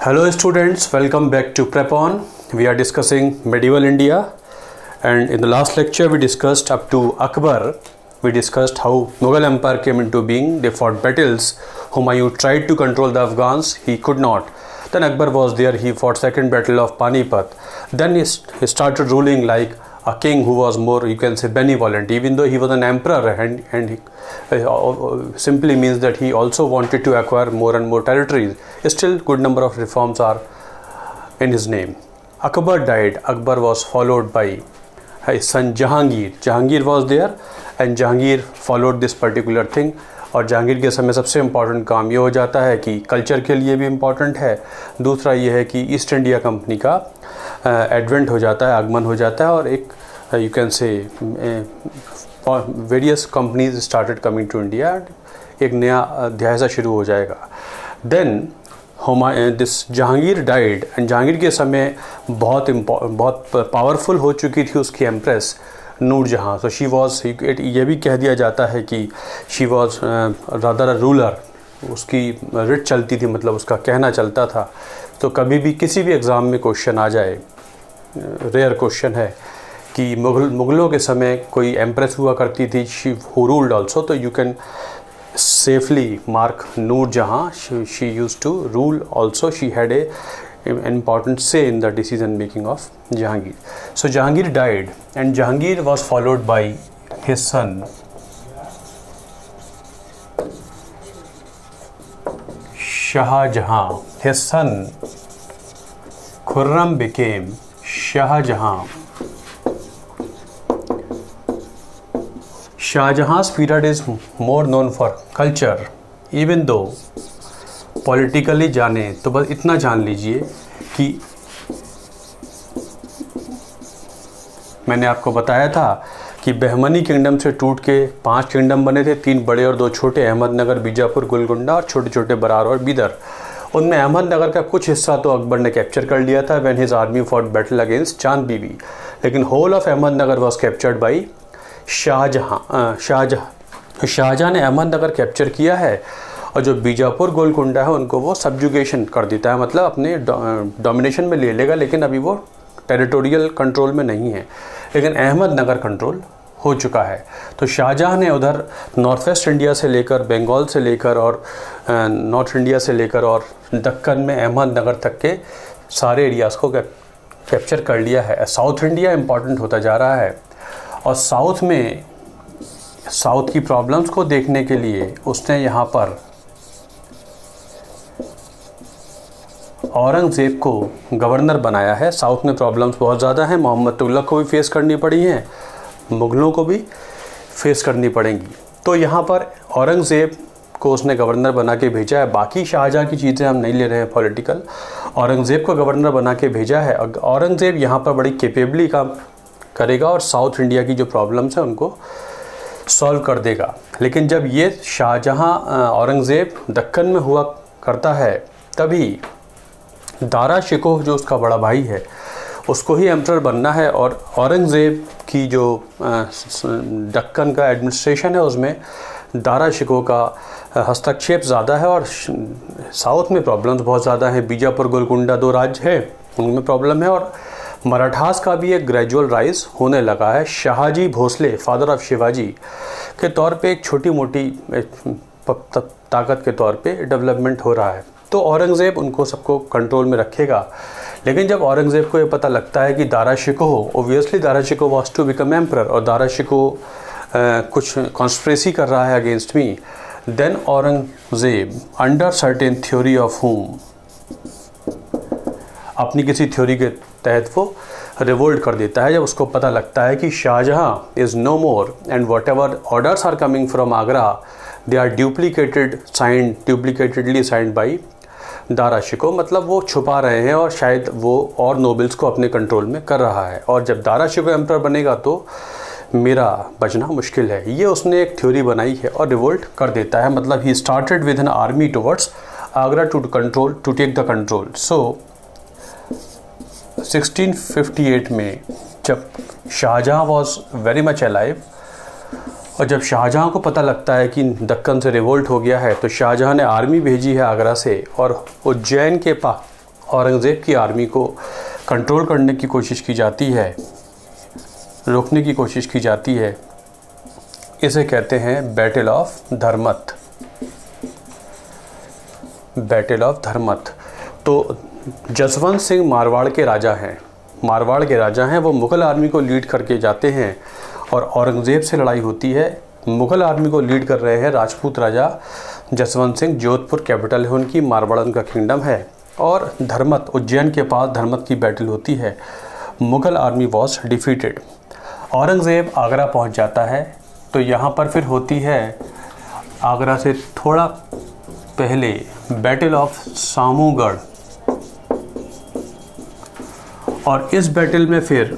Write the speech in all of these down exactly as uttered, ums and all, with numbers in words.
Hello students, welcome back to Prep On. We are discussing medieval India, and in the last lecture we discussed up to Akbar. We discussed how Mughal Empire came into being. They fought battles. Humayun tried to control the Afghans, he could not. Then Akbar was there, he fought second battle of Panipat. Then he, he started ruling like a king who was more, you can say, benevolent, even though he was an emperor, and, and he uh, simply means that he also wanted to acquire more and more territories. Still, good number of reforms are in his name. Akbar died. Akbar was followed by his son Jahangir. Jahangir was there, and Jahangir followed this particular thing. और जहांगीर के समय सबसे important काम ये हो जाता है कि कल्चर के लिए भी इम्पॉर्टेंट है, दूसरा ये है कि ईस्ट इंडिया कंपनी का एडवेंट हो जाता है, आगमन हो जाता है, और एक you can say various companies started coming to India. एक नया अध्याय सा शुरू हो जाएगा. Then this Jahangir died, and Jahangir के समय बहुत बहुत पावरफुल हो चुकी थी उसकी empress Nur Jahan. So she was, ये भी कह दिया जाता है कि she was rather a ruler. उसकी रिट चलती थी, मतलब उसका कहना चलता था. तो कभी भी किसी भी एग्ज़ाम में क्वेश्चन आ जाए, रेयर क्वेश्चन है कि मुगल मुगलों के समय कोई एम्प्रेस हुआ करती थी, शी हु रूल्ड ऑल्सो, तो you can safely mark Nur Jahan. She used to rule also. She had a important say in the decision making of Jahangir. So Jahangir died, and Jahangir was followed by his son Shah Jahan. His son Khurram became Shah Jahan. Shah Jahan's period is more known for culture, even though politically जाने तो बस इतना जान लीजिए कि मैंने आपको बताया था कि बहमनी किंगडम से टूट के पांच किंगडम बने थे, तीन बड़े और दो छोटे, अहमदनगर, बीजापुर, गोलकुंडा, और छोटे छोटे बरार और बीदर. उनमें अहमदनगर का कुछ हिस्सा तो अकबर ने कैप्चर कर लिया था when his army fought battle against Chand Bibi, लेकिन whole of Ahmadnagar was captured by Shah Jahan. Shah Jahan Shah Jahan ने अहमदनगर कैप्चर किया है, और जो बीजापुर गोलकुंडा है उनको वो सब्जुगेशन कर देता है, मतलब अपने डोमिनेशन में ले लेगा, लेकिन अभी वो टेरिटोरियल कंट्रोल में नहीं है, लेकिन अहमदनगर कंट्रोल हो चुका है. तो शाहजहाँ ने उधर नॉर्थ वेस्ट इंडिया से लेकर, बंगाल से लेकर और नॉर्थ इंडिया से लेकर और दक्कन में अहमदनगर तक के सारे एरियाज़ को कैप्चर कर लिया है. साउथ इंडिया इम्पॉर्टेंट होता जा रहा है, और साउथ में साउथ की प्रॉब्लम्स को देखने के लिए उसने यहाँ पर औरंगज़ेब को गवर्नर बनाया है. साउथ में प्रॉब्लम्स बहुत ज़्यादा हैं, मोहम्मद तुगलक को भी फेस करनी पड़ी हैं, मुग़लों को भी फेस करनी पड़ेंगी. तो यहाँ पर औरंगज़ेब को उसने गवर्नर बना के भेजा है. बाकी शाहजहाँ की चीज़ें हम नहीं ले रहे हैं पॉलिटिकल. औरंगज़ेब को गवर्नर बना के भेजा है. औरंगज़ेब यहाँ पर बड़ी केपेबली काम करेगा और साउथ इंडिया की जो प्रॉब्लम्स हैं उनको सॉल्व कर देगा. लेकिन जब ये शाहजहाँ औरंगज़ेब दक्कन में हुआ करता है, तभी दारा शिकोह जो उसका बड़ा भाई है उसको ही एम्परर बनना है, और औरंगज़ेब की जो दक्कन का एडमिनिस्ट्रेशन है उसमें दारा शिकोह का हस्तक्षेप ज़्यादा है, और साउथ में प्रॉब्लम्स बहुत ज़्यादा हैं. बीजापुर गोलकुंडा दो राज्य हैं, उनमें प्रॉब्लम है, और मराठास का भी एक ग्रेजुअल राइज होने लगा है. शाहजी भोसले, फादर ऑफ शिवाजी के तौर पे एक छोटी मोटी ताकत के तौर पे डेवलपमेंट हो रहा है. तो औरंगज़ेब उनको सबको कंट्रोल में रखेगा. लेकिन जब औरंगज़ेब को ये पता लगता है कि Dara Shikoh, obviously Dara Shikoh was to become emperor, और दारा शिकोह कुछ कॉन्स्पिरेसी कर रहा है against me, then Aurangzeb under certain theory of home, अपनी किसी थ्योरी के तहत वो रिवोल्ट कर देता है. जब उसको पता लगता है कि Shah Jahan is no more, and whatever orders are coming from Agra they are duplicated signed duplicatedly signed by Dara Shikoh, मतलब वो छुपा रहे हैं और शायद वो और नोबल्स को अपने कंट्रोल में कर रहा है, और जब दारा शिकोह एम्परर बनेगा तो मेरा बचना मुश्किल है. ये उसने एक थ्योरी बनाई है और रिवोल्ट कर देता है. मतलब he started with an army towards Agra to control to take the control. So sixteen fifty eight में जब Shah Jahan was very much alive, और जब शाहजहाँ को पता लगता है कि दक्कन से रिवोल्ट हो गया है तो शाहजहाँ ने आर्मी भेजी है आगरा से और उज्जैन के पास औरंगज़ेब की आर्मी को कंट्रोल करने की कोशिश की जाती है, रोकने की कोशिश की जाती है। इसे कहते हैं battle of Dharmat, battle of Dharmat. तो जसवंत सिंह मारवाड़ के राजा हैं, मारवाड़ के राजा हैं, वो मुग़ल आर्मी को लीड करके जाते हैं और औरंगज़ेब से लड़ाई होती है। मुग़ल आर्मी को लीड कर रहे हैं राजपूत राजा जसवंत सिंह, जोधपुर कैपिटल है उनकी, मारवाड़ उनका किंगडम है। और धर्मत, उज्जैन के पास धर्मत की बैटल होती है। Mughal army was defeated. Aurangzeb Agra पहुंच जाता है। तो यहाँ पर फिर होती है आगरा से थोड़ा पहले बैटल ऑफ सामूगढ़, और इस बैटल में फिर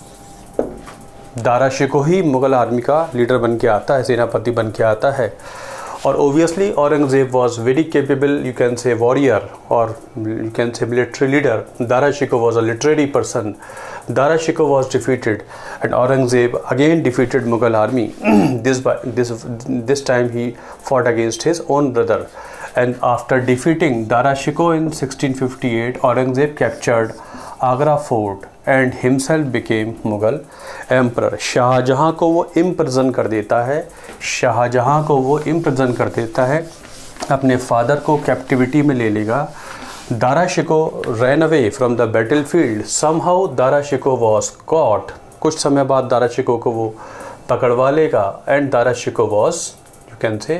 दारा शिकोही मुग़ल आर्मी का लीडर बन के आता है, सेनापति बन के आता है। और obviously Aurangzeb was very capable, you can say warrior और you can say military leader. Dara Shikoh was a literary person. Dara Shikoh was defeated and Aurangzeb again defeated Mughal army. This this this time he fought against his own brother, and after defeating Dara Shikoh in sixteen fifty-eight, Aurangzeb captured Agra fort and himself became Mughal emperor. Shah Jahan को वो imprison कर देता है, शाहजहाँ को वो imprison कर देता है, अपने फादर को कैप्टिविटी में ले लेगा। Dara Shikoh ran away from the battlefield. Somehow Dara Shikoh was caught. कुछ समय बाद दारा शिकोह को वो पकड़वा लेगा and Dara Shikoh was, you can say,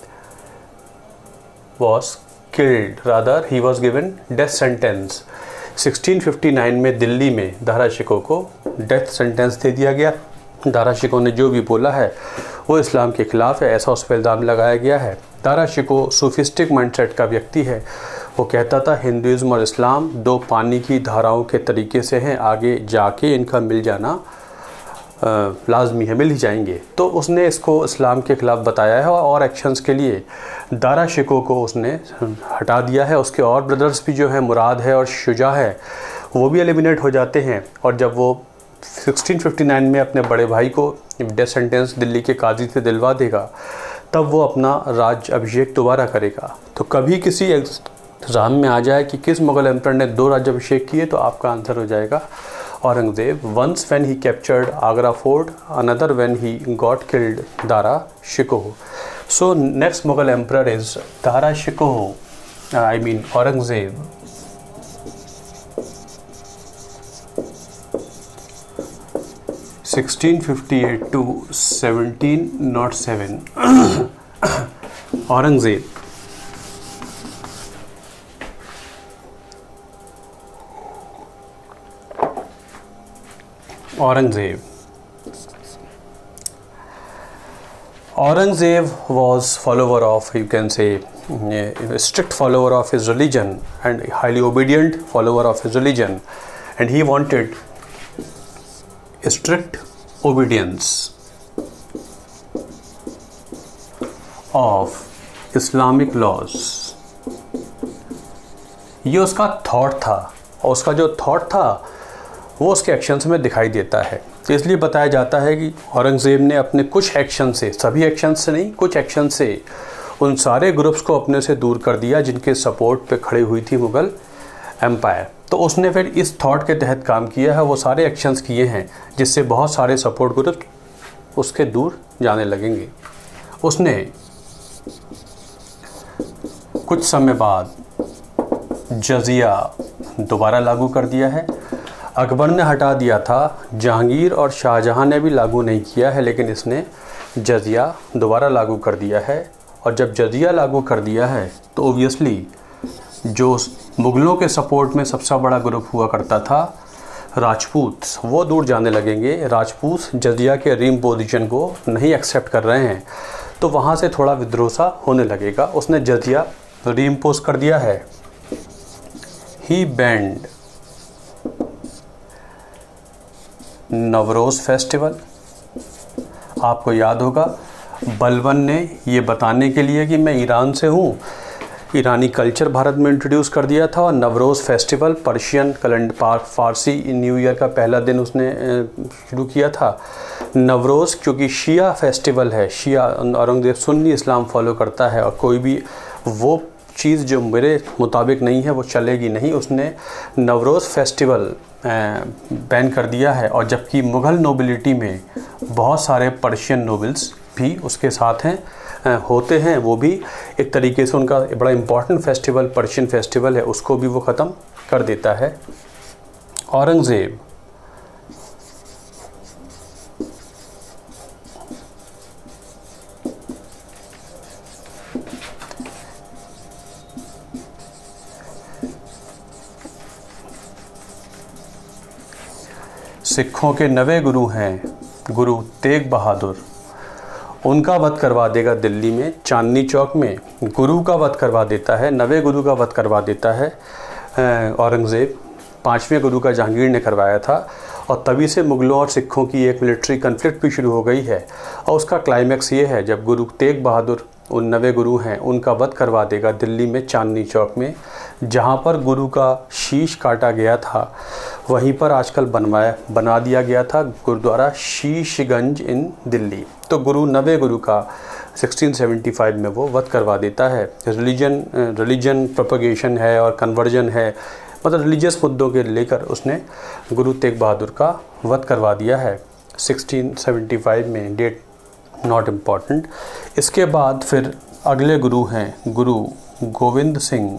was killed. Rather, he was given death sentence. sixteen fifty-nine में दिल्ली में दारा शिकोह को डेथ सेंटेंस दे दिया गया। दारा शिकोह ने जो भी बोला है वो इस्लाम के खिलाफ है, ऐसा उस पर इल्ज़ाम लगाया गया है। दारा शिकोह सूफिस्टिक माइंडसेट का व्यक्ति है। वो कहता था हिंदुज़्म और इस्लाम दो पानी की धाराओं के तरीके से हैं, आगे जाके इनका मिल जाना लाजमी है, मिल ही जाएंगे। तो उसने इसको इस्लाम के ख़िलाफ़ बताया है और एक्शंस के लिए दारा शिकोह को उसने हटा दिया है। उसके और ब्रदर्स भी जो हैं, मुराद है और शुजा है, वो भी एलिमिनेट हो जाते हैं। और जब वो सिक्सटीन फिफ्टी नाइन में अपने बड़े भाई को डेथ सेंटेंस दिल्ली के काजी से दिलवा देगा, तब वो अपना राज अभिषेक दोबारा करेगा। तो कभी किसी एग्जाम में आ जाए कि किस मुग़ल एम्परर ने दो राज्य अभिषेक किए, तो आपका आंसर हो जाएगा Aurangzeb. Once when he captured Agra fort, another when he got killed Dara Shikoh. So next Mughal emperor is Dara Shikoh, uh, I mean Aurangzeb. sixteen fifty-eight to seventeen oh seven. Aurangzeb. Aurangzeb. Aurangzeb was follower of, you can say, a strict follower of his religion and highly obedient follower of his religion, and he wanted a strict obedience of Islamic laws. ये उसका thought था, और उसका जो thought था वो उसके actions में दिखाई देता है। तो इसलिए बताया जाता है कि औरंगज़ेब ने अपने कुछ एक्शन से, सभी एक्शन से नहीं, कुछ एक्शन से उन सारे ग्रुप्स को अपने से दूर कर दिया जिनके सपोर्ट पे खड़ी हुई थी मुग़ल एम्पायर। तो उसने फिर इस थॉट के तहत काम किया है, वो सारे एक्शंस किए हैं जिससे बहुत सारे सपोर्ट ग्रुप उसके दूर जाने लगेंगे। उसने कुछ समय बाद जजिया दोबारा लागू कर दिया है। अकबर ने हटा दिया था, जहांगीर और शाहजहां ने भी लागू नहीं किया है, लेकिन इसने जजिया दोबारा लागू कर दिया है। और जब जजिया लागू कर दिया है तो ओबियसली जो मुग़लों के सपोर्ट में सबसे बड़ा ग्रुप हुआ करता था राजपूत, वो दूर जाने लगेंगे। राजपूत जजिया के रीइम्पोजिशन को नहीं एक्सेप्ट कर रहे हैं, तो वहाँ से थोड़ा विद्रोह सा होने लगेगा। उसने जजिया रीइम्पोज कर दिया है। He banned Nowruz festival. आपको याद होगा बलबन ने ये बताने के लिए कि मैं ईरान से हूँ, ईरानी कल्चर भारत में इंट्रोड्यूस कर दिया था। और Nowruz festival Persian calendar, Farsi new year का पहला दिन उसने शुरू किया था। नवरोज़ क्योंकि शिया फेस्टिवल है, शिया औरंगज़ेब सुन्नी इस्लाम फॉलो करता है, और कोई भी वो चीज़ जो मेरे मुताबिक नहीं है वो चलेगी नहीं। उसने नवरोज़ फेस्टिवल बैन कर दिया है, और जबकि मुग़ल नोबिलिटी में बहुत सारे पर्शियन नोबल्स भी उसके साथ हैं होते हैं, वो भी एक तरीके से उनका बड़ा इम्पॉर्टेंट फेस्टिवल पर्शियन फेस्टिवल है उसको भी वो ख़त्म कर देता है। औरंगज़ेब सिखों के नवे गुरु हैं गुरु तेग बहादुर, उनका वध करवा देगा दिल्ली में चांदनी चौक में। गुरु का वध करवा देता है, नवे गुरु का वध करवा देता है औरंगज़ेब। पाँचवें गुरु का जहांगीर ने करवाया था, और तभी से मुग़लों और सिखों की एक मिलिट्री कन्फ्लिक्ट भी शुरू हो गई है। और उसका क्लाइमैक्स ये है जब गुरु तेग बहादुर, उन नवे गुरु हैं, उनका वध करवा देगा दिल्ली में चांदनी चौक में, जहाँ पर गुरु का शीश काटा गया था वहीं पर आजकल बनवाया बना दिया गया था गुरुद्वारा शीशगंज इन दिल्ली। तो गुरु नवे गुरु का सोलह सौ पचहत्तर में वो वध करवा देता है। रिलीजन रिलीजन प्रोपगेशन है और कन्वर्जन है, मतलब रिलीजियस मुद्दों के लेकर उसने गुरु तेग बहादुर का वध करवा दिया है सोलह सौ पचहत्तर में। Date not important. इसके बाद फिर अगले गुरु हैं गुरु गोविंद सिंह।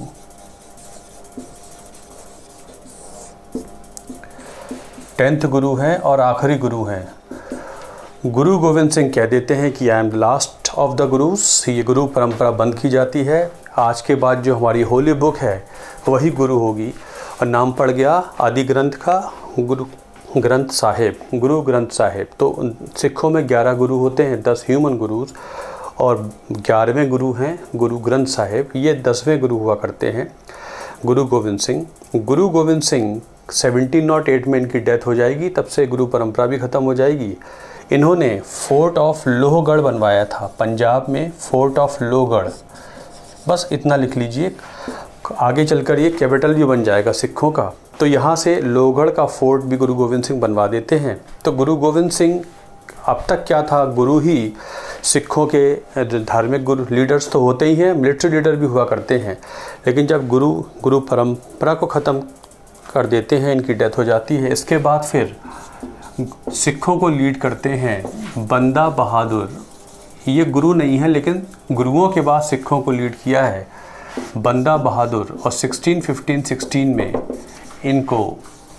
टेंथ गुरु हैं और आखिरी गुरु हैं। गुरु गोविंद सिंह कह देते हैं कि I am the last of the gurus. ये गुरु परंपरा बंद की जाती है। आज के बाद जो हमारी होली बुक है वही गुरु होगी, और नाम पड़ गया आदि ग्रंथ का गुरु ग्रंथ साहिब, गुरु ग्रंथ साहिब। तो सिखों में ग्यारह गुरु होते हैं, दस ह्यूमन गुरुज, और ग्यारहवें गुरु हैं गुरु ग्रंथ साहिब। ये दसवें गुरु हुआ करते हैं गुरु Gobind Singh. Guru Gobind Singh seventeen nought eight में इनकी डेथ हो जाएगी, तब से गुरु परंपरा भी ख़त्म हो जाएगी। इन्होंने फोर्ट ऑफ लोहगढ़ बनवाया था पंजाब में, फोर्ट ऑफ लोहगढ़, बस इतना लिख लीजिए। आगे चलकर ये कैपिटल भी बन जाएगा सिखों का। तो यहाँ से लोहगढ़ का फोर्ट भी गुरु गोविंद सिंह बनवा देते हैं। तो गुरु गोविंद सिंह अब तक क्या था, गुरु ही सिखों के धार्मिक गुरु लीडर्स तो होते ही हैं, मिलिट्री लीडर भी हुआ करते हैं, लेकिन जब गुरु गुरु परंपरा को ख़त्म कर देते हैं, इनकी डेथ हो जाती है। इसके बाद फिर सिखों को लीड करते हैं बंदा बहादुर। ये गुरु नहीं है, लेकिन गुरुओं के बाद सिखों को लीड किया है बंदा बहादुर, और सिक्सटीन फिफ्टीन सिक्सटीन में इनको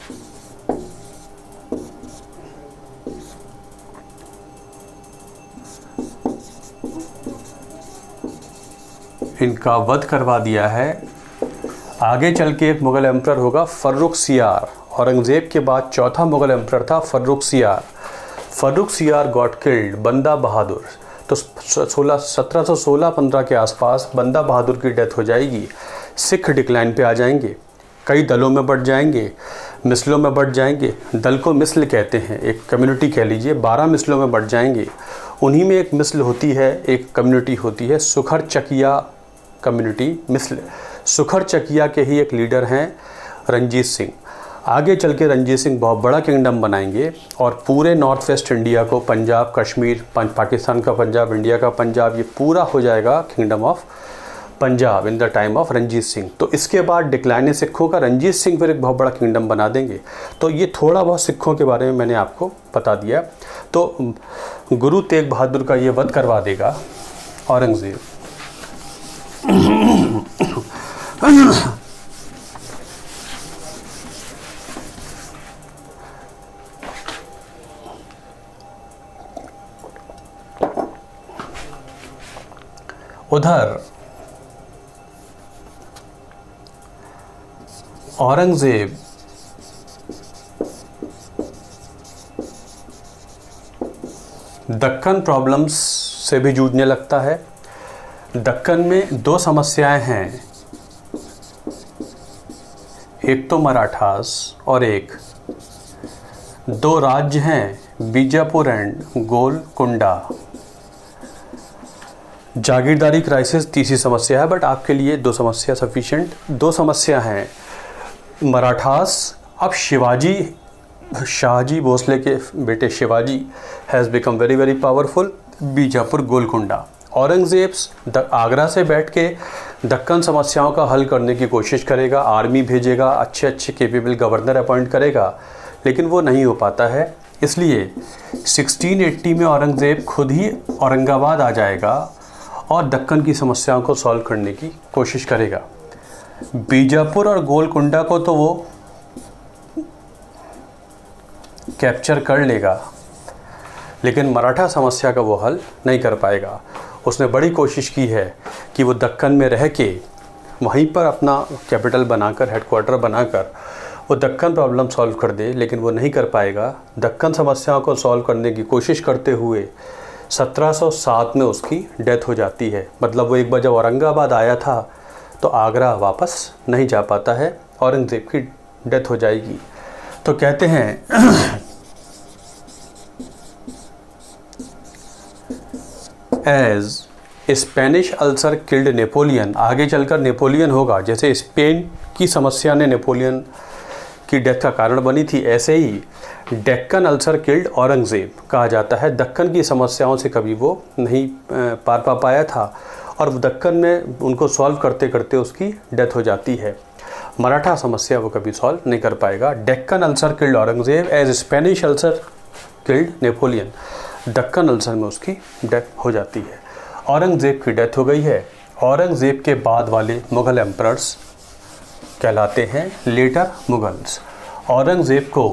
इनका वध करवा दिया है। आगे चल के एक मुग़ल एम्परर होगा फर्रुखसियार। औरंगज़ेब के बाद चौथा मुग़ल एम्परर था फर्रुखसियार। फर्रुखसियार गॉट किल्ड बंदा बहादुर। तो सोलह सत्रह सौ सोलह पंद्रह के आसपास बंदा बहादुर की डेथ हो जाएगी। सिख डिक्लाइन पे आ जाएंगे, कई दलों में बढ़ जाएंगे, मिसलों में बढ़ जाएंगे। दल को मिसल कहते हैं, एक कम्युनिटी कह लीजिए, बारह मिसलों में बढ़ जाएंगे। उन्हीं में एक मिसल होती है, एक कम्युनिटी होती है सुखर चकिया कम्युनिटी मिसल। सुखर चकिया के ही एक लीडर हैं रंजीत सिंह। आगे चल के रंजीत सिंह बहुत बड़ा किंगडम बनाएंगे, और पूरे नॉर्थ वेस्ट इंडिया को, पंजाब, कश्मीर, पाकिस्तान का पंजाब, इंडिया का पंजाब, ये पूरा हो जाएगा kingdom of Punjab in the time of Ranjit Singh. तो इसके बाद डिक्लाइन सिखों का, रंजीत सिंह फिर एक बहुत बड़ा किंगडम बना देंगे। तो ये थोड़ा बहुत सिखों के बारे में मैंने आपको बता दिया। तो गुरु तेग बहादुर का ये वध करवा देगा औरंगज़ेब। उधर औरंगज़ेब दक्कन प्रॉब्लम्स से भी जूझने लगता है। दक्कन में दो समस्याएं हैं, एक तो मराठास और एक दो राज्य हैं बीजापुर एंड गोलकुंडा। जागीरदारी क्राइसिस तीसरी समस्या है, बट आपके लिए दो समस्या सफिशिएंट। दो समस्या हैं मराठास। अब शिवाजी, शाहजी भोसले के बेटे Shivaji has become very very powerful. Bijapur Golconda. Aurangzeb Agra से बैठ के दक्कन समस्याओं का हल करने की कोशिश करेगा, आर्मी भेजेगा, अच्छे अच्छे कैपेबल गवर्नर अपॉइंट करेगा, लेकिन वो नहीं हो पाता है। इसलिए सोलह सौ अस्सी में औरंगज़ेब खुद ही औरंगाबाद आ जाएगा और दक्कन की समस्याओं को सॉल्व करने की कोशिश करेगा। बीजापुर और गोलकुंडा को तो वो कैप्चर कर लेगा, लेकिन मराठा समस्या का वो हल नहीं कर पाएगा। उसने बड़ी कोशिश की है कि वो दक्कन में रह के वहीं पर अपना कैपिटल बनाकर, हेडक्वार्टर बनाकर वो दक्कन प्रॉब्लम सॉल्व कर दे, लेकिन वो नहीं कर पाएगा। दक्कन समस्याओं को सॉल्व करने की कोशिश करते हुए सत्रह सौ सात में उसकी डेथ हो जाती है। मतलब वो एक बार जब औरंगाबाद आया था तो आगरा वापस नहीं जा पाता है, औरंगज़ेब की डेथ हो जाएगी। तो कहते हैं as Spanish ulcer killed Napoleon, आगे चलकर नेपोलियन होगा। जैसे स्पेन की समस्या ने नेपोलियन की डेथ का कारण बनी थी, ऐसे ही डेक्कन अल्सर किल्ड औरंगज़ेब कहा जाता है। दक्कन की समस्याओं से कभी वो नहीं पार पा पाया था और दक्कन में उनको सॉल्व करते करते उसकी डेथ हो जाती है। मराठा समस्या वो कभी सॉल्व नहीं कर पाएगा। Deccan ulcer killed Aurangzeb as Spanish ulcer killed Napoleon, Deccan ulcer में उसकी डेथ हो जाती है। औरंगज़ेब की डेथ हो गई है। औरंगज़ेब के बाद वाले मुग़ल एम्परर्स कहलाते हैं लेटर मुग़ल्स। औरंगज़ेब को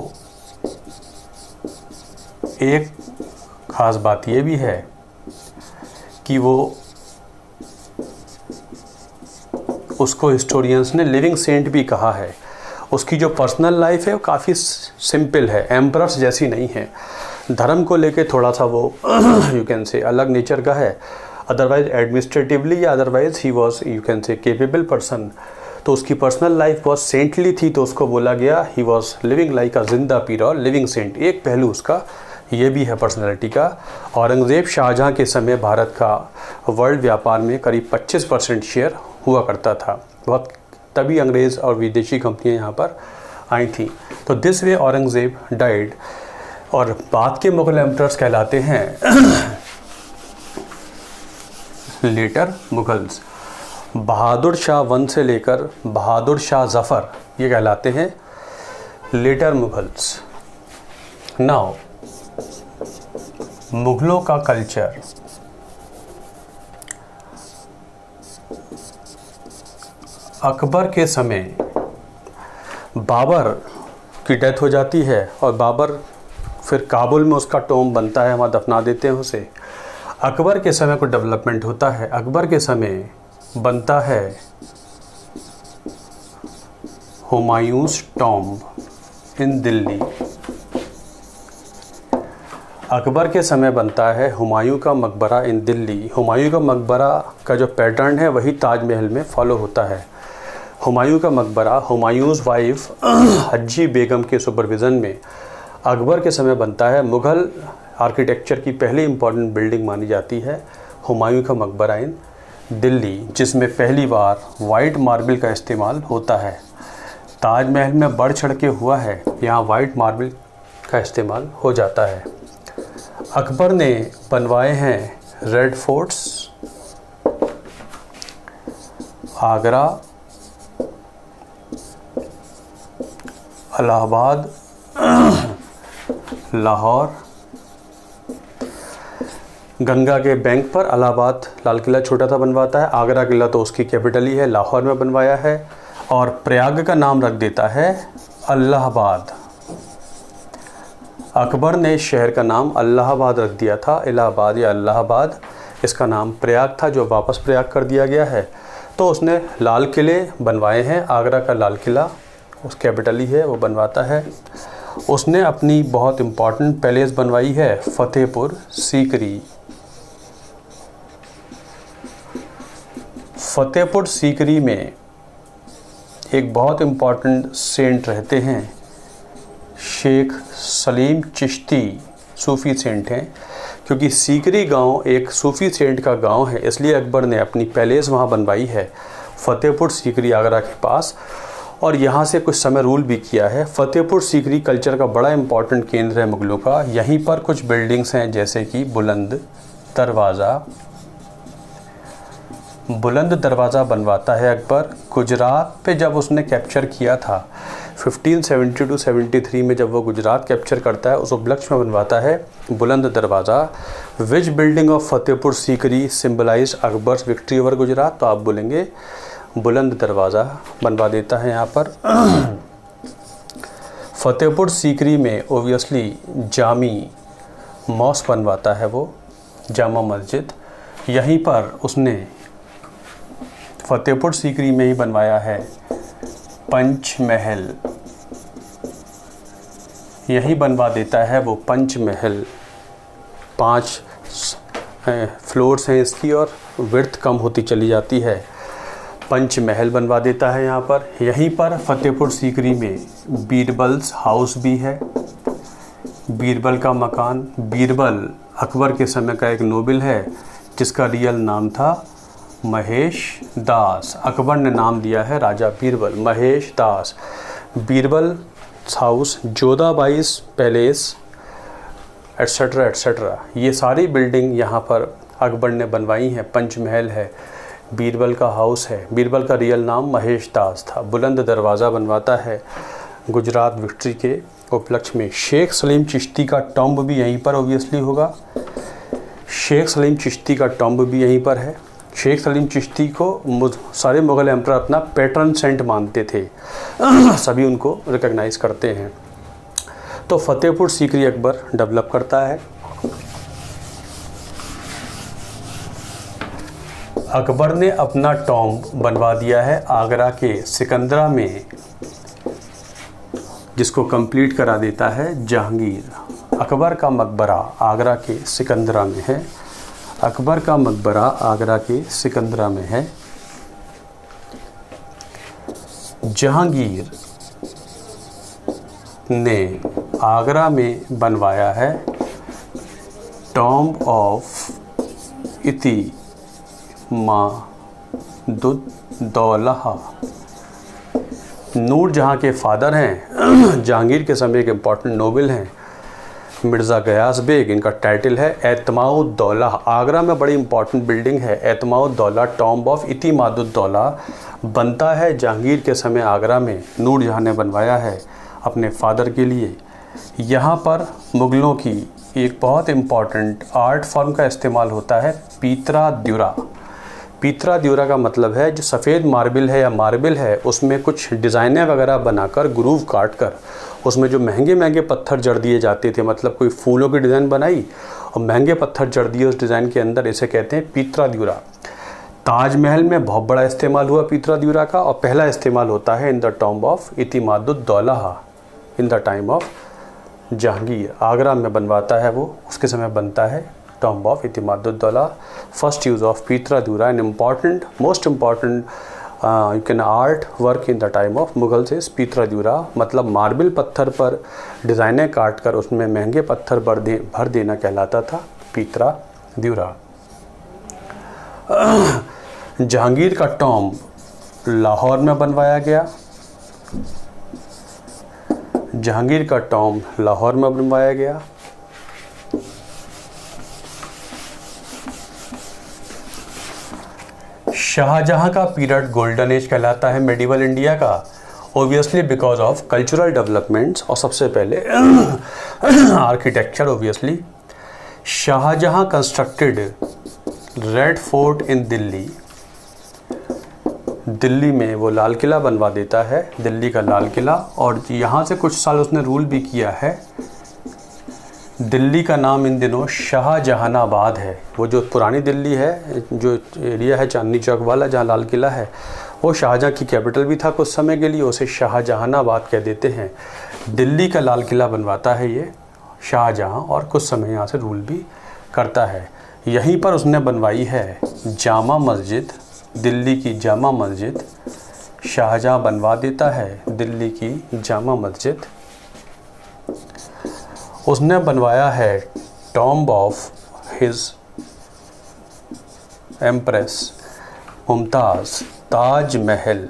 एक ख़ास बात ये भी है कि वो उसको हिस्टोरियंस ने लिविंग सेंट भी कहा है। उसकी जो पर्सनल लाइफ है वो काफ़ी सिंपल है, एम्परर्स जैसी नहीं है। धर्म को लेके थोड़ा सा वो यू कैन से अलग नेचर का है, अदरवाइज एडमिनिस्ट्रेटिवली या otherwise he was you can say capable person. तो उसकी पर्सनल लाइफ बहुत सेंटली थी, तो उसको बोला गया he was living like a जिंदा पीर और लिविंग सेंट। एक पहलू उसका ये भी है पर्सनैलिटी का। औरंगज़ेब शाहजहाँ के समय भारत का वर्ल्ड व्यापार में करीब पच्चीस परसेंट शेयर हुआ करता था। बहुत तभी अंग्रेज़ और विदेशी कंपनियां यहाँ पर आई थी। तो दिस वे औरंगज़ेब डाइड। और बाद के मुग़ल एम्परर्स कहलाते हैं लेटर मुग़ल्स। बहादुर शाह वन से लेकर बहादुर शाह ज़फ़र ये कहलाते हैं लेटर मुग़ल्स। नाउ मुग़लों का कल्चर। अकबर के समय बाबर की डेथ हो जाती है और बाबर फिर काबुल में उसका टॉम बनता है, वहाँ दफना देते हैं उसे। अकबर के समय को डेवलपमेंट होता है। अकबर के समय बनता है हुमायूंस टॉम्ब इन दिल्ली। अकबर के समय बनता है हुमायूं का मकबरा इन दिल्ली। हुमायूं का मकबरा का जो पैटर्न है वही ताजमहल में फॉलो होता है। हुमायूं का मकबरा हुमायूंस वाइफ हज्जी बेगम के सुपरविज़न में अकबर के समय बनता है। मुग़ल आर्किटेक्चर की पहली इम्पॉर्टेंट बिल्डिंग मानी जाती है हुमायूं का मकबरा इन दिल्ली, जिसमें पहली बार वाइट मार्बल का इस्तेमाल होता है। ताजमहल में बढ़ चढ़ के हुआ है, यहाँ वाइट मार्बल का इस्तेमाल हो जाता है। अकबर ने बनवाए हैं रेड फोर्ट्स, आगरा, इलाहाबाद, लाहौर। गंगा के बैंक पर इलाहाबाद लाल किला छोटा सा बनवाता है। आगरा किला तो उसकी कैपिटल ही है, लाहौर में बनवाया है। और प्रयाग का नाम रख देता है इलाहाबाद। अकबर ने शहर का नाम इलाहाबाद रख दिया था, इलाहाबाद या इलाहाबाद। इसका नाम प्रयाग था जो वापस प्रयाग कर दिया गया है। तो उसने लाल किले बनवाए हैं। आगरा का लाल किला उस कैपिटल ही है, वो बनवाता है। उसने अपनी बहुत इम्पॉर्टेंट पैलेस बनवाई है फतेहपुर सीकरी। फतेहपुर सीकरी में एक बहुत इम्पॉर्टेंट सेंट रहते हैं, शेख सलीम चिश्ती सूफ़ी सेंट हैं। क्योंकि सीकरी गांव एक सूफ़ी सेंट का गांव है, इसलिए अकबर ने अपनी पैलेस वहां बनवाई है फतेहपुर सीकरी आगरा के पास, और यहाँ से कुछ समय रूल भी किया है। फतेहपुर सीकरी कल्चर का बड़ा इम्पॉर्टेंट केंद्र है मुग़लों का। यहीं पर कुछ बिल्डिंग्स हैं जैसे कि बुलंद दरवाज़ा, बुलंद दरवाज़ा बनवाता है अकबर। गुजरात पे जब उसने कैप्चर किया था fifteen seventy two seventy three में, जब वो गुजरात कैप्चर करता है उस उपलक्ष्य में बनवाता है Buland Darwaza. Which building of Fatehpur Sikri symbolise Akbar's victory over Gujarat, तो आप बोलेंगे बुलंद दरवाज़ा बनवा देता है यहाँ पर। फतेहपुर सीकरी में ओबियसली जामी मॉस्क बनवाता है वो, जामा मस्जिद। यहीं पर उसने फतेहपुर सीकरी में ही बनवाया है पंचमहल, यही बनवा देता है वो पंचमहल। पांच फ्लोर्स हैं इसकी और विड्थ कम होती चली जाती है। पंचमहल बनवा देता है यहाँ पर। यहीं पर फतेहपुर सीकरी में बीरबल्स हाउस भी है, बीरबल का मकान। बीरबल अकबर के समय का एक नोबल है जिसका रियल नाम था महेश दास। अकबर ने नाम दिया है Raja Birbal, Mahesh Das. Birbal house, Jodhabai's palace, etcetera etcetera, ये सारी बिल्डिंग यहाँ पर अकबर ने बनवाई हैं। पंचमहल है, बीरबल का हाउस है। बीरबल का रियल नाम महेश दास था। बुलंद दरवाज़ा बनवाता है गुजरात विक्ट्री के उपलक्ष्य में। शेख सलीम चिश्ती का टॉम्ब भी यहीं पर ओबियसली होगा। शेख सलीम चिश्ती का टॉम्ब भी यहीं पर है। शेख सलीम चिश्ती को सारे मुग़ल एम्परर अपना पैटर्न सेंट मानते थे, सभी उनको रिकॉग्नाइज करते हैं। तो फतेहपुर सीकरी अकबर डेवलप करता है। अकबर ने अपना टॉम्ब बनवा दिया है आगरा के सिकंदरा में, जिसको कंप्लीट करा देता है जहांगीर। अकबर का मकबरा आगरा के सिकंदरा में है। अकबर का मकबरा आगरा के सिकंदरा में है। जहांगीर ने आगरा में बनवाया है टॉम्ब ऑफ इति मादुद्दौला। नूर जहाँ के फादर हैं, जहांगीर के समय के इम्पॉर्टेंट नोबल हैं मिर्ज़ा गयास बेग, इनका टाइटल है एतमाउद्दौला। आगरा में बड़ी इंपॉर्टेंट बिल्डिंग है एतमाउद्दौला, टॉम्ब ऑफ इतिमादुद्दौला बनता है जहांगीर के समय आगरा में। नूर जहाँ ने बनवाया है अपने फादर के लिए। यहाँ पर मुग़लों की एक बहुत इम्पॉर्टेंट आर्ट फॉर्म का इस्तेमाल होता है पीतरा द्युरा। पीतरा द्युरा का मतलब है जो सफ़ेद मार्बल है या मार्बल है उसमें कुछ डिज़ाइनें वगैरह बनाकर ग्रूव काट कर उसमें जो महंगे महंगे पत्थर जड़ दिए जाते थे, मतलब कोई फूलों की डिज़ाइन बनाई और महंगे पत्थर जड़ दिए उस डिज़ाइन के अंदर, इसे कहते हैं पीतरा द्युरा। ताजमहल में बहुत बड़ा इस्तेमाल हुआ पीतरा द्युरा का, और पहला इस्तेमाल होता है in the tomb of Itimaduddaula in the time of Jahangir. Agra में बनवाता है वो, उसके समय बनता है tomb of Itimaduddaula. First use of pietra dura, an important most important you can art work in the time of Mughal से पीतरा द्युरा, मतलब मार्बल पत्थर पर डिज़ाइनें काट कर उसमें महंगे पत्थर भर दे भर देना कहलाता था पीतरा द्युरा। जहांगीर का टॉम्ब लाहौर में बनवाया गया। जहांगीर का टॉम्ब लाहौर में बनवाया गया। शाहजहां का पीरियड गोल्डन एज कहलाता है मेडिवल इंडिया का, obviously because of cultural developments और सबसे पहले architecture. Obviously Shahjahan constructed red fort in Delhi. Delhi में वो लाल किला बनवा देता है, दिल्ली का लाल किला, और यहाँ से कुछ साल उसने रूल भी किया है। दिल्ली का नाम इन दिनों शाहजहानाबाद है। वो जो पुरानी दिल्ली है, जो एरिया है चांदनी चौक वाला जहाँ लाल किला है, वो शाहजहाँ की कैपिटल भी था कुछ समय के लिए, उसे शाहजहानाबाद कह देते हैं। दिल्ली का लाल किला बनवाता है ये शाहजहाँ, और कुछ समय यहाँ से रूल भी करता है। यहीं पर उसने बनवाई है जामा मस्जिद, दिल्ली की जामा मस्जिद। शाहजहाँ बनवा देता है दिल्ली की जामा मस्जिद। उसने बनवाया है tomb of his empress Mumtaz, Taj Mahal.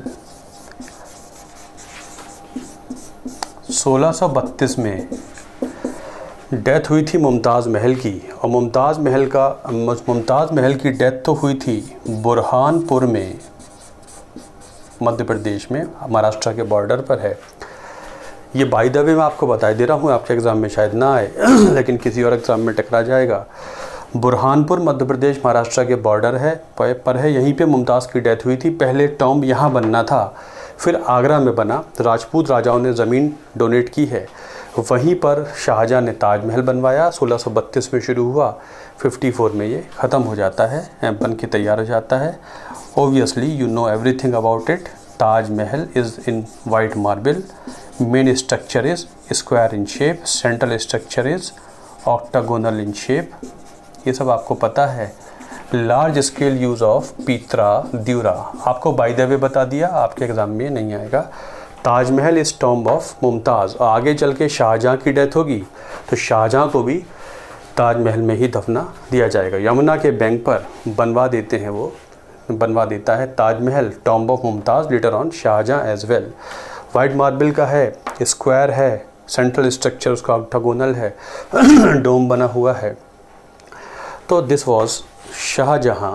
सोलह सौ बत्तीस में डेथ हुई थी मुमताज़ महल की, और मुमताज़ महल का मुमताज़ महल की डेथ तो हुई थी बुरहानपुर में, मध्य प्रदेश में, महाराष्ट्र के बॉर्डर पर है। ये बाय द वे मैं आपको बता दे रहा हूँ, आपके एग्ज़ाम में शायद ना आए लेकिन किसी और एग्ज़ाम में टकरा जाएगा। बुरहानपुर मध्य प्रदेश महाराष्ट्र के बॉर्डर है पर है, यहीं पे मुमताज़ की डेथ हुई थी। पहले टॉम्ब यहाँ बनना था, फिर आगरा में बना। राजपूत राजाओं ने ज़मीन डोनेट की है, वहीं पर शाहजहाँ ने ताजमहल बनवाया। सोलह सौ बत्तीस में शुरू हुआ, चौवन में ये ख़त्म हो जाता है, बन के तैयार हो जाता है। Obviously you know everything about it. Taj Mahal is in white marble, main structure is square in shape, central structure is octagonal in shape, ये सब आपको पता है। Large scale use of pietra dura, आपको बाय द वे बता दिया, आपके exam में नहीं आएगा। Taj Mahal is tomb of Mumtaz. आगे चल के शाहजहाँ की डेथ होगी तो शाहजहाँ को भी ताजमहल में ही दफना दिया जाएगा। यमुना के बैंक पर बनवा देते हैं, वो बनवा देता है Taj Mahal, tomb of Mumtaz, later on Shahjahan as well. White marble का है, स्क्वायर है, सेंट्रल स्ट्रक्चर उसका ऑक्टागोनल है, डोम बना हुआ है। तो दिस वॉज शाहजहाँ।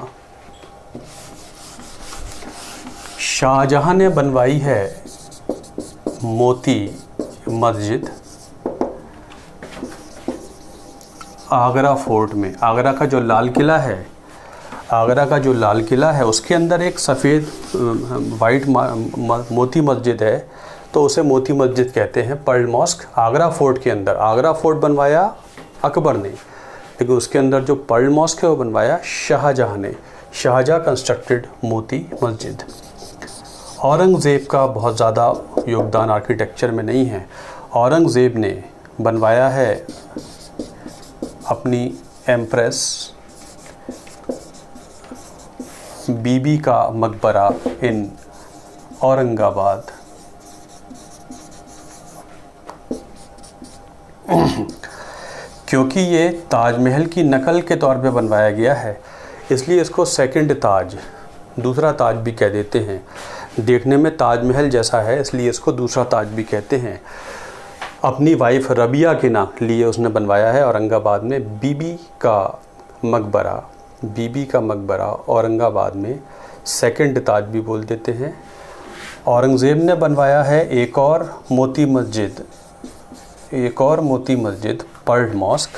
शाहजहाँ ने बनवाई है मोती मस्जिद आगरा फोर्ट में। आगरा का जो लाल किला है, आगरा का जो लाल किला है उसके अंदर एक सफ़ेद वाइट मोती मस्जिद है, तो उसे मोती मस्जिद कहते हैं। पर्ल मॉस्क आगरा फोर्ट के अंदर, आगरा फोर्ट बनवाया अकबर ने, लेकिन उसके अंदर जो पर्ल मॉस्क है वो बनवाया शाहजहाँ ने। शाहजहाँ कंस्ट्रक्टेड मोती मस्जिद। औरंगज़ेब का बहुत ज़्यादा योगदान आर्किटेक्चर में नहीं है। औरंगज़ेब ने बनवाया है अपनी एम्प्रेस बीबी का मकबरा इन औरंगाबाद। क्योंकि ये ताजमहल की नकल के तौर पे बनवाया गया है, इसलिए इसको सेकंड ताज, दूसरा ताज भी कह देते हैं। देखने में ताजमहल जैसा है इसलिए इसको दूसरा ताज भी कहते हैं। अपनी वाइफ रबिया के नाम लिए उसने बनवाया है औरंगाबाद में बीबी का मकबरा। बीबी का मकबरा औरंगाबाद में सेकंड ताज भी बोल देते हैं। औरंगज़ेब ने बनवाया है एक और मोती मस्जिद, एक और मोती मस्जिद पर्ल मॉस्क।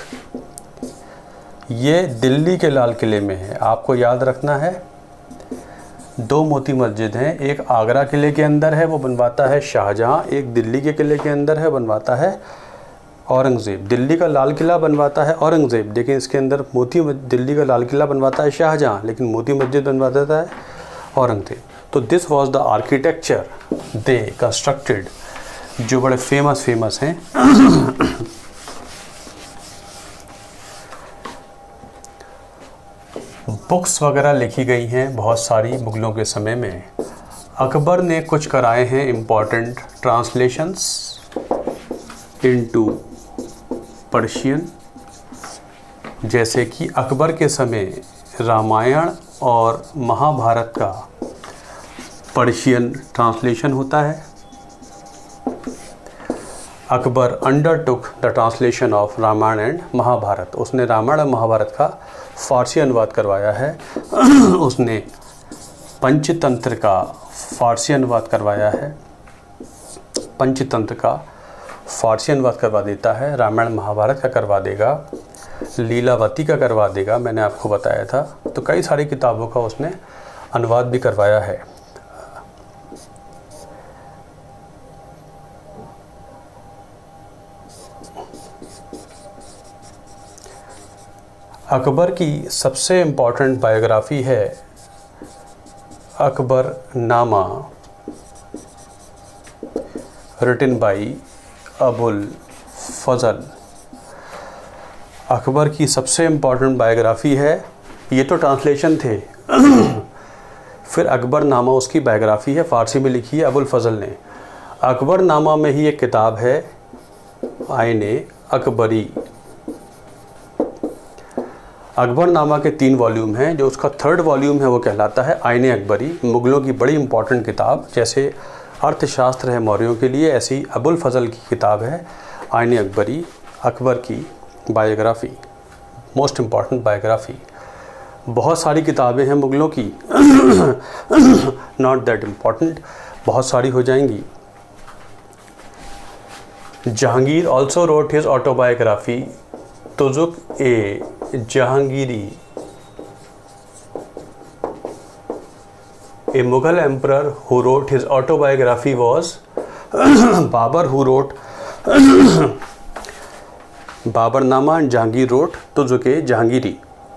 ये दिल्ली के लाल किले में है। आपको याद रखना है दो मोती मस्जिद हैं, एक आगरा किले के अंदर है वो बनवाता है शाहजहाँ, एक दिल्ली के किले के अंदर है बनवाता है औरंगज़ेब। दिल्ली का लाल किला बनवाता है औरंगज़ेब, लेकिन इसके अंदर मोती दिल्ली का लाल किला बनवाता है शाहजहाँ, लेकिन मोती मस्जिद बनवा देता है औरंगज़ेब। तो this was the architecture they constructed, जो बड़े फेमस फेमस हैं। बुक्स वगैरह लिखी गई हैं बहुत सारी मुग़लों के समय में। अकबर ने कुछ कराए हैं इम्पॉर्टेंट ट्रांसलेशंस इनटू पर्शियन, जैसे कि अकबर के समय रामायण और महाभारत का पर्शियन ट्रांसलेशन होता है। Akbar undertook the translation of Ramayana and Mahabharata. उसने रामायण और महाभारत का फारसी अनुवाद करवाया है। उसने पंचतंत्र का फारसी अनुवाद करवाया है। पंचतंत्र का फारसी अनुवाद करवा देता है, रामायण महाभारत का करवा देगा, लीलावती का करवा देगा, मैंने आपको बताया था। तो कई सारी किताबों का उसने अनुवाद भी करवाया है। अकबर की सबसे इम्पॉर्टेंट बायोग्राफी है Akbarnama, written by Abul Fazl. Akbar की सबसे इम्पॉर्टेंट बायोग्राफी है, ये तो ट्रांसलेशन थे। फिर अकबर नामा उसकी बायोग्राफी है, फ़ारसी में लिखी है अबुल फजल ने। अकबर नामा में ही एक किताब है आईने अकबरी। अकबरनामा के तीन वॉल्यूम हैं, जो उसका थर्ड वॉल्यूम है वो कहलाता है आईने अकबरी। मुग़लों की बड़ी इंपॉर्टेंट किताब, जैसे अर्थशास्त्र है मौर्यों के लिए, ऐसी अबुल फजल की किताब है आईने अकबरी। अकबर की बायोग्राफी, मोस्ट इम्पॉर्टेंट बायोग्राफी। बहुत सारी किताबें हैं मुग़लों की, नॉट दैट इम्पॉर्टेंट, बहुत सारी हो जाएंगी। Jahangir also wrote his autobiography Tuzuk-e-Jahangiri, A Mughal emperor who wrote his autobiography was Babur, who wrote Babarnama, and Jahangir wrote Tuzuk-e-Jahangiri.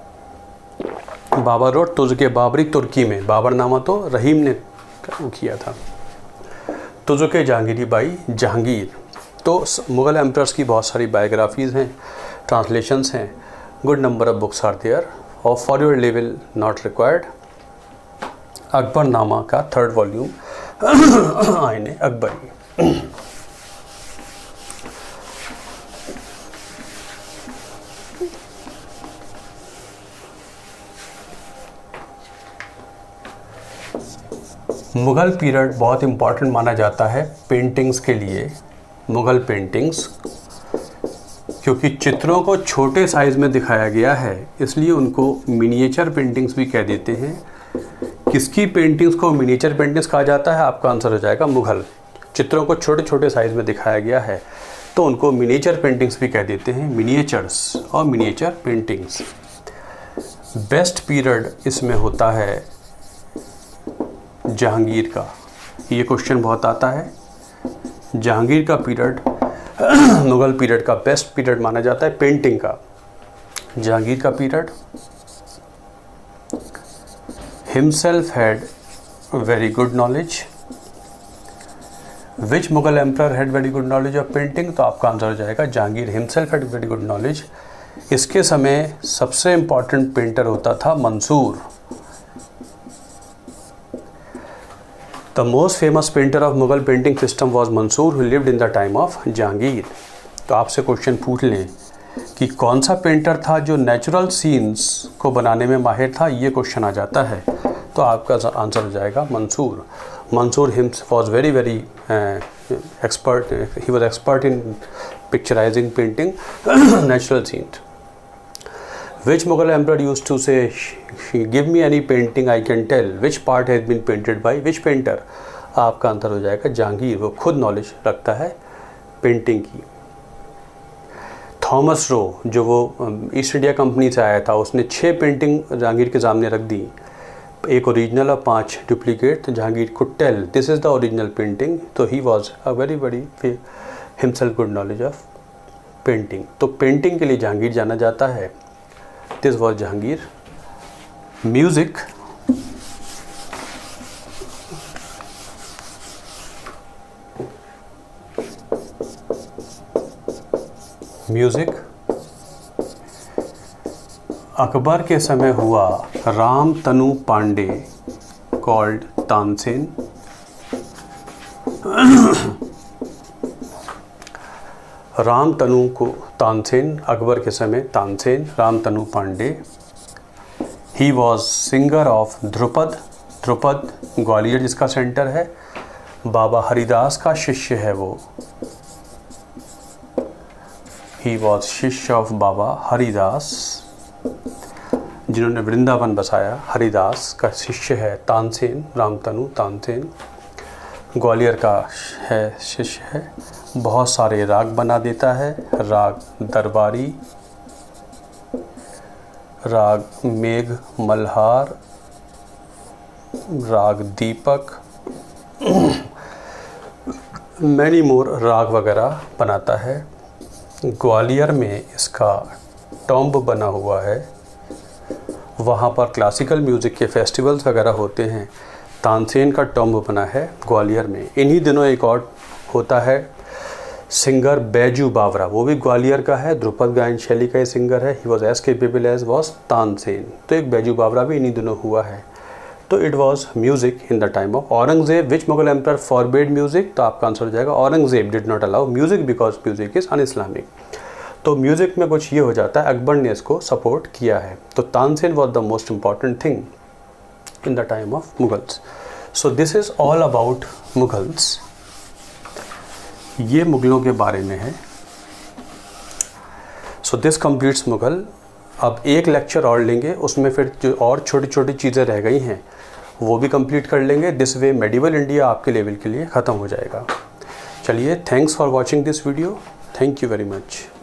Babur wrote Tuzuk-e-Baburi Turki में, बाबरनामा तो रहीम ने किया था, तुजुके जहांगीरी बाई जहांगीर। तो मुग़ल एम्परर्स की बहुत सारी बायोग्राफीज़ हैं, ट्रांसलेशंस हैं, good number of books are there, और for your level not required. Akbarnama का third volume Ain-i-Akbari. Mughal period बहुत इम्पॉर्टेंट माना जाता है पेंटिंग्स के लिए, मुग़ल पेंटिंग्स, क्योंकि चित्रों को छोटे साइज़ में दिखाया गया है, इसलिए उनको मिनिएचर पेंटिंग्स भी कह देते हैं। किसकी पेंटिंग्स को मिनिएचर पेंटिंग्स कहा जाता है? आपका आंसर हो जाएगा मुग़ल। चित्रों को छोटे छोटे साइज़ में दिखाया गया है तो उनको मिनिएचर पेंटिंग्स भी कह देते हैं, मिनिएचर्स और मिनिएचर पेंटिंग्स। बेस्ट पीरियड इसमें होता है जहांगीर का, ये क्वेश्चन बहुत आता है। जहांगीर का पीरियड मुग़ल पीरियड का बेस्ट पीरियड माना जाता है पेंटिंग का। जहांगीर का period himself had very good knowledge. Which Mughal emperor had very good knowledge of painting? तो आपका आंसर हो जाएगा Jahangir himself had very good knowledge। इसके समय सबसे इम्पॉर्टेंट पेंटर होता था Mansoor. The most famous painter of Mughal painting system was Mansoor, who lived in the time of Jahangir. तो आपसे क्वेश्चन पूछ लें कि कौन सा पेंटर था जो नेचुरल सीन्स को बनाने में माहिर था, ये क्वेश्चन आ जाता है, तो आपका आंसर हो जाएगा Mansur. Mansur himself was very very expert, he was expert in picturising painting natural scenes. Which Mughal emperor used to say give me any painting I can tell which part has been painted by which painter? आपका answer हो जाएगा जहांगीर, वो खुद knowledge रखता है painting की। Thomas Roe, जो वो ईस्ट इंडिया कंपनी से आया था, उसने छः पेंटिंग जहांगीर के सामने रख दी, एक ओरिजिनल और पांच डुप्लीकेट। तो Jahangir could tell this is the original painting, तो he was a very very himself good knowledge of painting. तो पेंटिंग के लिए जहांगीर जाना जाता है। This was Jahangir. Music, music Akbar के समय हुआ राम तनु पांडे कॉल्ड तानसेन। राम तनु को तानसेन, अकबर के समय Tansen, Ram Tanu Pandey. He was singer of Dhrupad, Dhrupad Gwalior जिसका सेंटर है, बाबा हरिदास का शिष्य है वो। ही वॉज शिष्य ऑफ बाबा हरिदास, जिन्होंने वृंदावन बसाया। हरिदास का शिष्य है तानसेन, रामतनु तानसेन, ग्वालियर का है शिष्य है। बहुत सारे राग बना देता है, राग दरबारी, राग मेघ मल्हार, राग दीपक, मैनी मोर राग वगैरह बनाता है। ग्वालियर में इसका टॉम्ब बना हुआ है, वहाँ पर क्लासिकल म्यूज़िक के फेस्टिवल्स वगैरह होते हैं। तानसेन का टॉम्ब बना है ग्वालियर में। इन्हीं दिनों एक और होता है सिंगर बैजू बावरा, वो भी ग्वालियर का है, ध्रुपद गायन शैली का ही सिंगर है। He was as capable as was Tansen. तो एक बैजू बावरा भी इन्हीं दिनों हुआ है। तो it was music in the time of Aurangzeb. Which Mughal emperor forbade music? तो आपका आंसर हो जाएगा Aurangzeb did not allow music because music is un-Islamic. तो म्यूज़िक में कुछ ये हो जाता है, अकबर ने इसको सपोर्ट किया है। तो Tansen was the most important thing in the time of Mughals. So this is all about Mughals. ये मुगलों के बारे में है। So this completes Mughal. अब एक लेक्चर और लेंगे, उसमें फिर जो और छोटी छोटी चीज़ें रह गई हैं वो भी कंप्लीट कर लेंगे। दिस वे मेडिवल इंडिया आपके लेवल के लिए ख़त्म हो जाएगा। चलिए, thanks for watching this video. Thank you very much.